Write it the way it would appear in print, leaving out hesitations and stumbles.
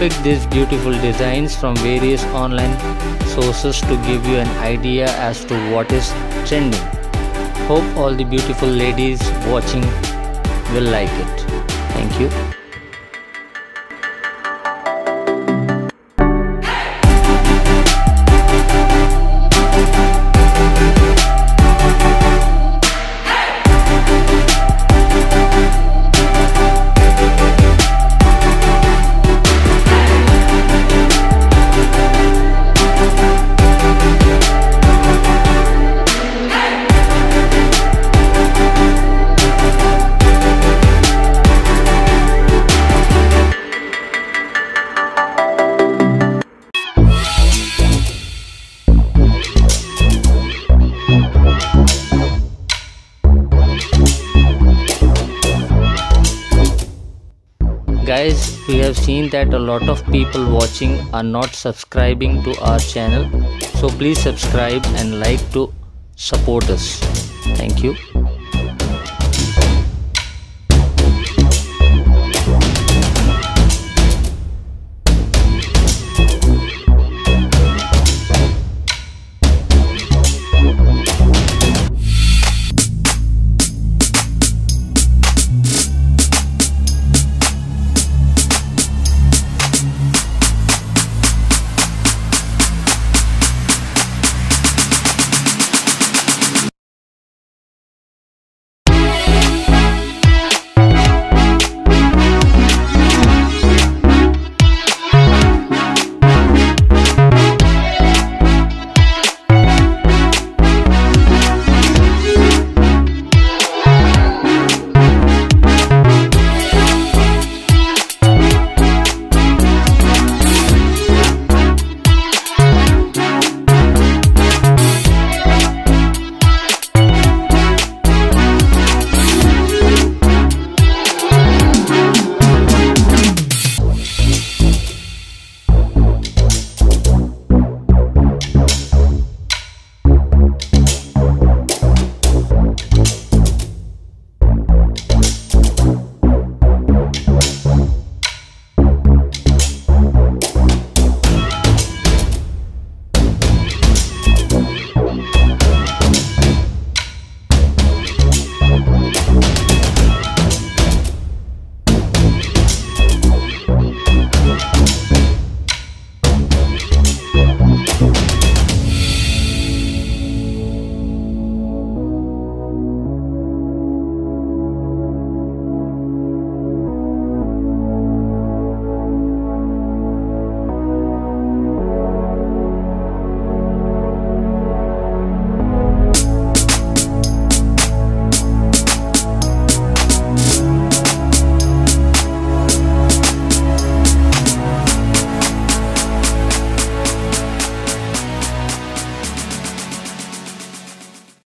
picked these beautiful designs from various online sources to give you an idea as to what is trending. Hope all the beautiful ladies watching will like it. Thank you. Guys, we have seen that a lot of people watching are not subscribing to our channel, so please subscribe and like to support us. Thank you.